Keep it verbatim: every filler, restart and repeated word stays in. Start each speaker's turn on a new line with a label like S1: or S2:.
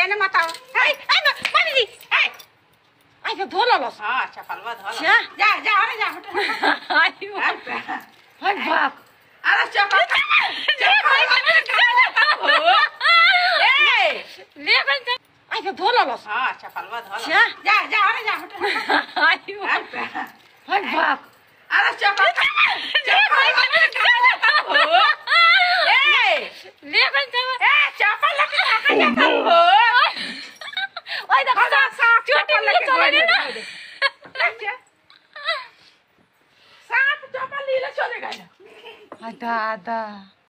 S1: एने मत आओ ए ए मामी जी ए आई तो धो लो हां चपलवा धो लो जा जा अरे जा हट आई हाय बाप अरे चपल ए ले बन आई तो धो लो हां चपलवा धो लो जा जा अरे जा हट आई हाय बाप अरे चपल ए ले बन ए चपल लगा जाता हो ओए देखो चोटी ले चले ना सांप चपल ले चले गए हाय दादा